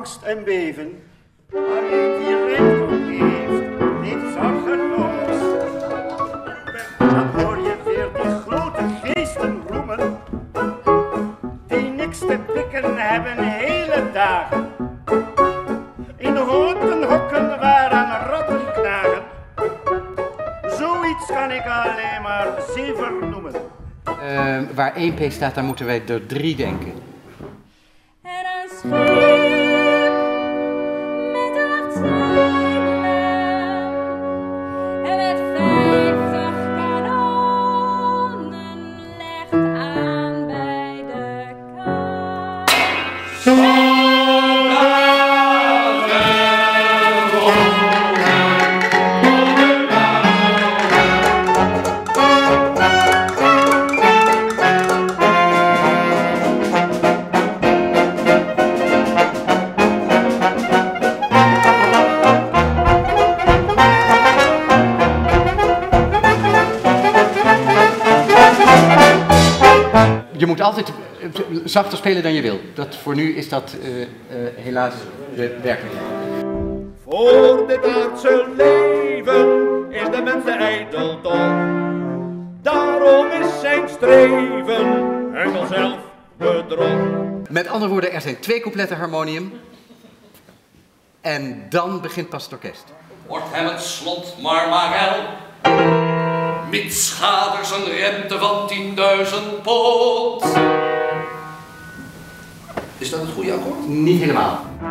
angst en beven. Alleen wie rijkdom heeft zorgeloos. Dan hoor je weer die grote geesten roemen, die niks te pikken hebben hele dagen. In houten hokken waar aan rotten knagen. Zoiets kan ik alleen maar zever noemen. Waar 1P staat, daar moeten wij door 3 denken. En een schip met 8 zeilen en met 50 kanonnen legt aan bij de kaai. Je moet altijd zachter spelen dan je wil. Voor nu is dat helaas de werkelijkheid. Voor dit aardse leven is de mens de ijdeldom. Daarom is zijn streven enkel zelf bedrog. Met andere woorden, er zijn 2 coupletten harmonium. En dan begint pas het orkest. Wordt hem het slot maar mits schaders een rente van 10.000 pond. Is dat het goede akkoord? Niet helemaal.